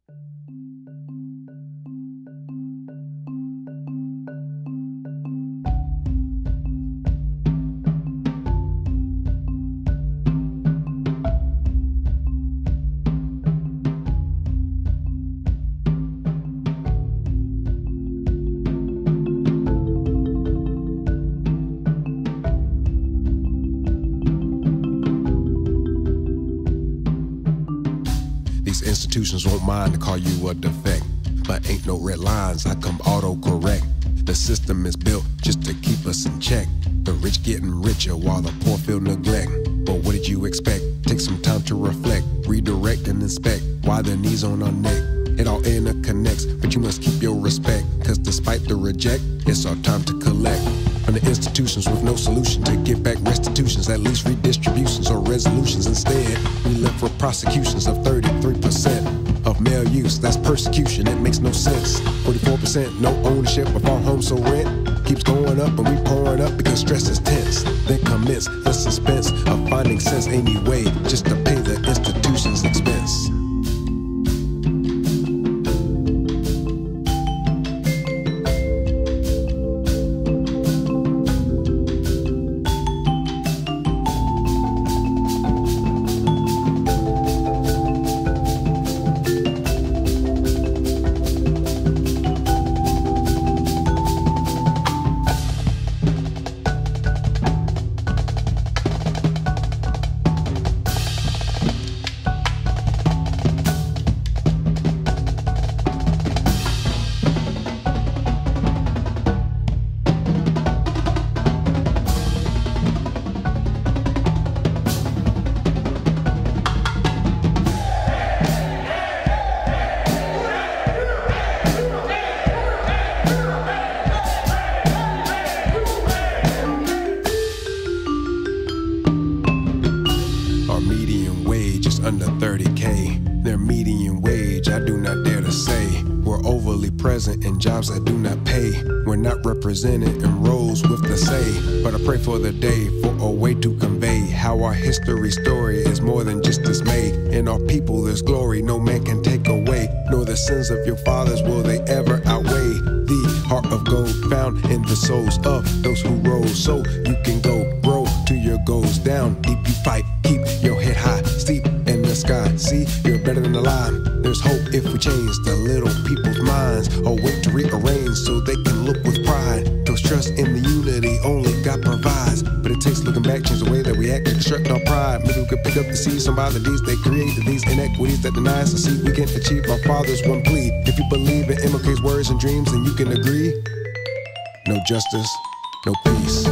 Institutions won't mind to call you a defect, but ain't no red lines, I come auto-correct. The system is built just to keep us in check. The rich getting richer while the poor feel neglect. But what did you expect? Take some time to reflect, redirect and inspect why the knees on our neck. It all interconnects, but you must keep your respect, cause despite the reject, it's our time to collect. From the institutions with no solution to give back restitutions, at least redistributions or resolutions. Instead, we left for prosecutions of 33% of male use. That's persecution, it makes no sense. 44% no ownership of our home, so rent keeps going up and we pouring up because stress is tense. Then commence the suspense of finding sense anyway, just to pay the institution's expense. Under 30K, their median wage, I do not dare to say. We're overly present in jobs that do not pay. We're not represented in roles with the say. But I pray for the day, for a way to convey how our history story is more than just dismay. In our people there's glory no man can take away, nor the sins of your fathers will they ever outweigh the heart of gold found in the souls of those who rose. So you can go grow to your goals, down deep you fight, keep your head high, steep in the sky. See, you're better than a lie. There's hope if we change the little people's minds, or wait to rearrange so they can look with pride. Those trust in the unity only God provides, but it takes looking back, change the way that we act to construct our pride. Maybe we could pick up the seeds from by the deeds they created, these inequities that deny us to see we can achieve our Father's one plea. If you believe in MLK's words and dreams, then you can agree. No justice, no peace.